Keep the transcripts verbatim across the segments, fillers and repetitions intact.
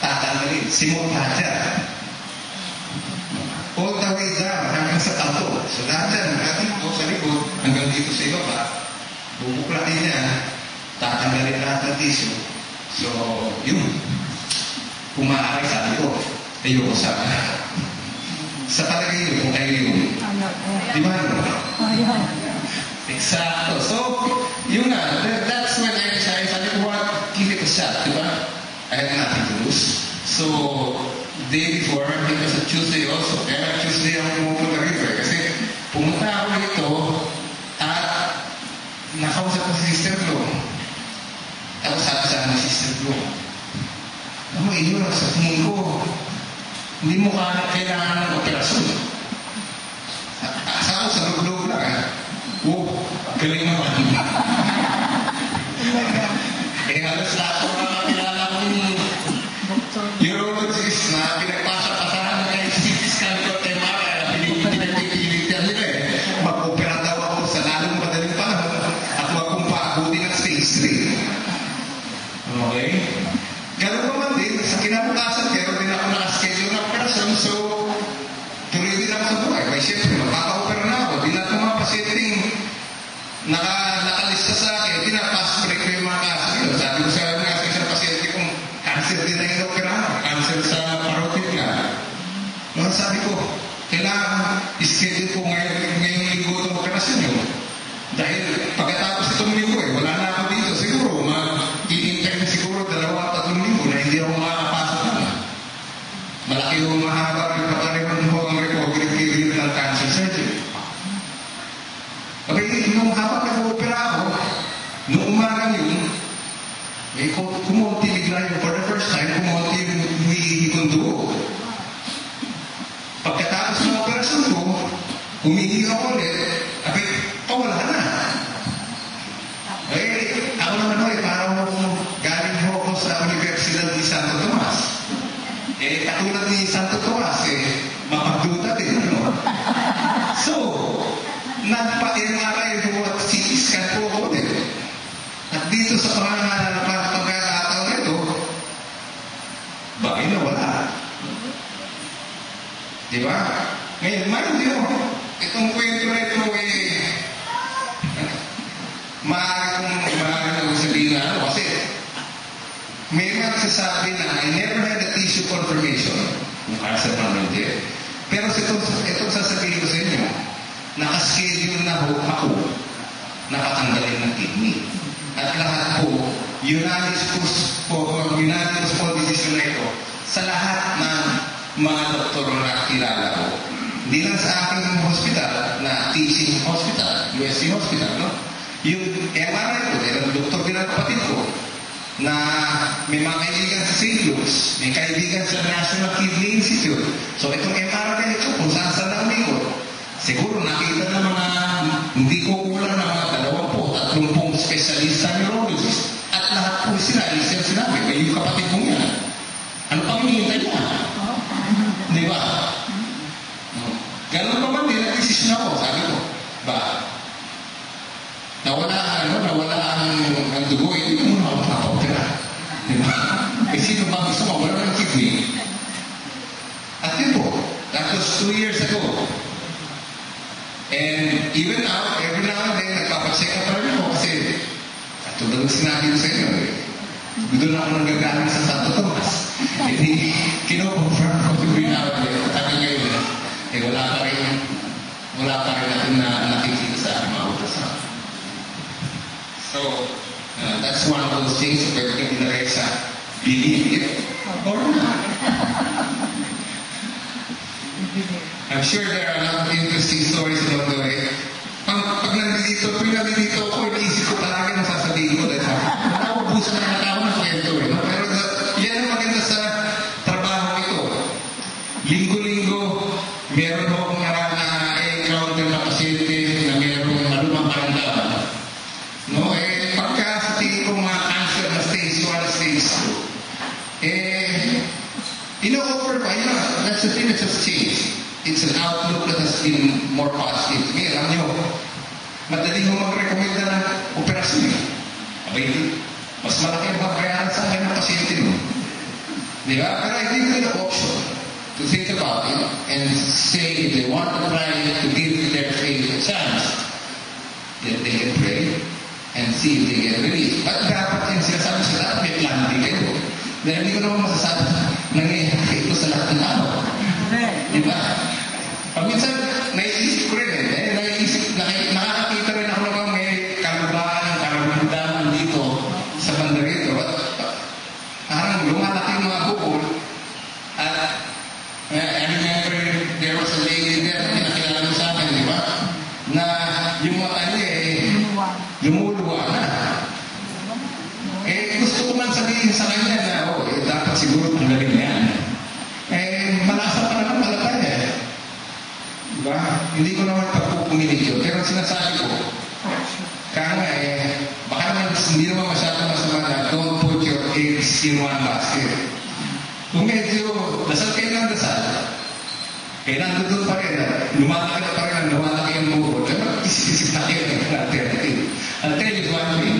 tatanggalin, simultaja. All the way down, hanggang sa tato. So lahat dyan, natin po sa likod, hanggang dito sa ibaba, bubuklatin niya, tatanggalin lahat ng tissue. So, yun. Pumaari sabi ko, ayoko sa sa palagay yun, kung kayo yun. Di ba? Exacto. So, yun na. That's when I decided, sabi ko, what? Give it a shot. Di ba? I had nothing to lose. So, day before, it was a Tuesday also. Kaya Tuesday ako pumunta rito eh. Kasi pumunta ako rito at nakausap ko si Sister Flo. Tapos sabi sa akin si Sister Flo, ano, iyo, sa tingin ko, hindi mo ka kailangan ng operasyon. Sa ako, sa loob-loob lang eh. Wow, galing naman. Eh, halos lahat ko mga kilala kong urologist na pinagpasa-pasahan na kay C T scan ko at M R I na pinipilitan nila eh. Mag-opera daw ako sa lalong madaling panahon at huwag kong paabutin ng stage three. Okay? Ganun pa man din, sa kinabukasan, pero din ako nakaschedule ng operasyon, so tuloy din ako sa buhay. Kaya siyempre, magkaka-opera na ako. Di na itong mga pasyenteng naka, nakalista sa akin, pinapass break ko yung mga kaso yun. Sabi ko sa mga sa isang pasyente kong cancer din na yung opera, cancer sa parotid nga. Noon sabi ko, kailangan i-schedule ko ngayon, ngayong linggo itong operasyon yun. Dahil pagkatapos itong linggo eh, wala na ako dito. Siguro, mag-i-intern na siguro dalawa tatlong linggo na hindi ako makakapasok naman. Malaki yung mahaba yung pagkariman ko ang recovery period ng cancer surgery. Okay, nung habang nag-opera ako, nung umagang yun, may kumunti bigla yung for the first time, kumunti yung humihihi kong dugo. Pagkatapos ng operasyon ko, humihihi ako ulit, abay, pawala na. Eh, ako naman eh, parang galing ho ako sa Universidad ni Santo Tomas. Eh, katulad ni Santo Tomas, eh, mapagduda din, ano? So, nagpa-M R I po at C T scan po ako din. At dito sa pagkakataon nito, bakit na wala? Di ba? Ngayon, mind you, itong kwento na ito eh, maaaring kong sabihin na ano, kasi may magsasabi na I never had a tissue confirmation kung cancer man hindi. Pero itong, itong sasabihin ko sa inyo, nakaschedule na ho ako nakatanggalin ng kidney. At lahat po, unanimous po, unanimous po decision na ito sa lahat ng mga doktor na kilala ko. Hindi lang sa aking hospital na teaching hospital, U S C hospital, no? Yung M R I ko, dahil ang doktor din ang kapatid ko, na may mga kaibigan sa Saint Luke's, may kaibigan sa National Kidney Institute. So itong M R I ito, kung saan saan na umikot, siguro nakita ng mga hindi ko kulang ng mga dalawampu, tatlumpung specialista neurologist. At lahat po sila, isang sinabi, kayo yung kapatid kong yan. Ano pang hinihintay niya? Di ba? Ganun pa man din, nag-decision ako, sabi ko, ba, nawala, ano, nawala ang, ang dugo, hindi ko muna ako nakapopera. Di ba? Eh, sino ba gusto mo? Wala ng kidney. At yun po, that was two years ago. And even now, every now and then, nagpapacheck up pa rin ako kasi katulad ng sinabi ko sa inyo, eh, doon ako nagagaling sa Santo Tomas. Hindi, kino-confirm ko every now and then, tagal ngayon, eh, wala pa rin, wala pa rin natin na nakikita sa aking mga ultrasound. So, uh, that's one of those things where we can direct sa believe it or not. I'm sure there are a lot of interesting stories along the way. Pag, pag nandito, pag nandito ako, inisip ko palagi na sasabihin ko dahil nakaubusan na ako ng kwento eh. No? Pero the, yan ang maganda sa trabaho ito. Linggo-linggo, meron akong na-encounter na pasyente na meron malumang karamdaman. No? Eh, pagka sa tingin ko mga cancer na stage one, stage two, eh, ino-offer pa, you know, that's the thing that has changed. It's an outlook that has been more positive. Ngayon, alam nyo, madali mo mag-recommend na ng operasyon eh. Abay, mas malaki ang babayaran sa akin ng pasyente mo. Di ba? Pero I give them the option to think about it and say if they want to try to give their faith a chance, then they can pray and see if they get released. But dapat yung sinasabi sila, may plan din kayo. Dahil hindi ko naman masasabi, nangyayari ito sa lahat ng araw. Di ba? Pag minsan, naiisip ko rin eh. Naiisip, nakakakita rin ako naman may kalubahan, karamdaman dito sa banda rito. At parang lumalaki yung mga bukol. At I remember there was a lady there na pinakilala mo sa akin, di ba? Na yung mata niya eh, lumuluwa na. Eh, gusto ko man sabihin sa kanya na, oh, eh, dapat siguro tanggalin yan. Eh, malasa pa naman pala tayo eh. Diba? Hindi ko naman pagpupumilig yun. Pero sinasabi ko, kaya nga eh, baka naman hindi naman masyadong masama na don't put your eggs in one basket. Kung medyo dasal kayo ng dasal, eh nandun pa rin, lumalaki na pa rin ang lumalaki ang buko. Pero isip-isip na kayo ng alternative. I'll tell you one thing.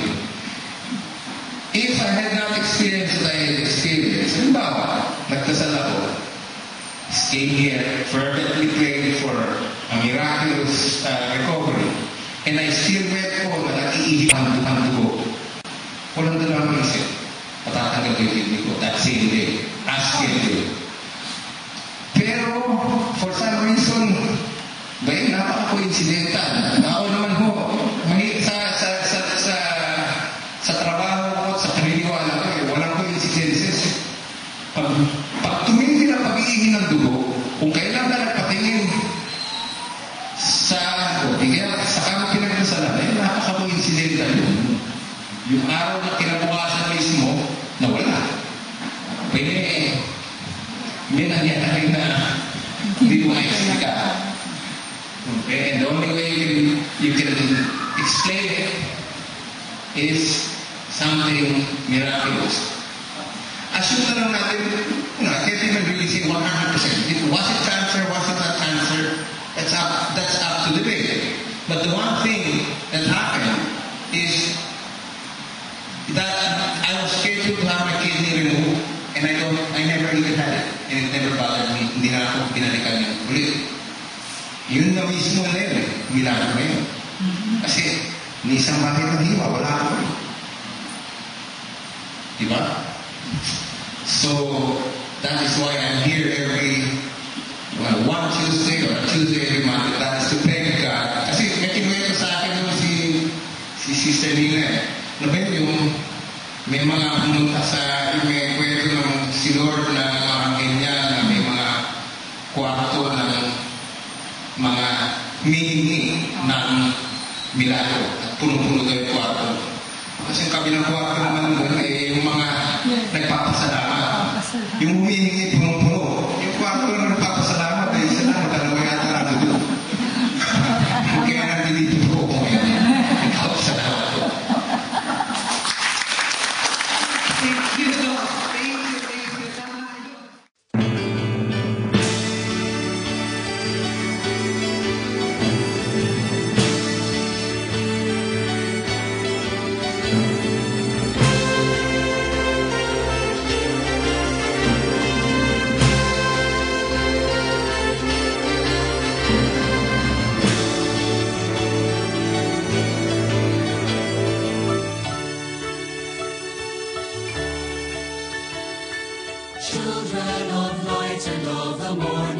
If I had not experienced what I had experienced, halimbawa, nagdasal ako, came here, fervently prayed for a miraculous uh, recovery, and I still went home na nag-iihip ang dugo. Walang dalawang isip. Patatanggal ko yung kidney ko that same day. Ask him to. Pero, for some reason, dahil napaka-coincidental. Ako naman ho, sa, sa, sa, sa, sa trabaho ko, sa paniniwala ko, eh, walang coincidences. Pag, pag tumindi ng pag-iihi ng dugo, kung kailan ka nagpatingin sa, o kaya sa kama pinagdasalan, eh, napaka-coincidental yun. Yung araw na kinabukasan mismo, nawala. Pwede, eh, may nangyari na hindi mo ma-explica. Okay, and the only way you, you can explain it is something miraculous. Assume na lang natin, you know, I can't even really say one hundred percent. Was it cancer? Was it not cancer? That's up, that's up to debate. But the one thing that happened is that I was scheduled to have my kidney removed, and I don't, I never even had it, and it never bothered me. Hindi na ako pinalikan yung ulit. Yun na mismo na yun, eh. Milagro na yun. Kasi, ni isang bakit ng hiwa, wala ako. Diba? So, that is why I'm here every well, one Tuesday or Tuesday every month. That is to thank God. Kasi may kinuwento sa akin naman si si Sister Nina eh. Na ba yung may mga pumunta sa may kwento ng si Lord na mga ganyan na may mga kwarto ng mga mini ng milagro at punong-puno daw yung kwarto. Kasi yung kabilang kwarto naman doon ay yung mga nagpapasalamat. Yung humihingi punong-puno. Yung kwarto na nagpapasalamat ay salamat dalawa yata na doon. Kaya nandito po ako ngayon. Nagpapasalamat po. Thank you, Lord. Thank you, thank you. Children of light and of the morning.